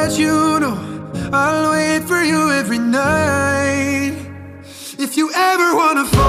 that you know I'll wait for you every night. If you ever wanna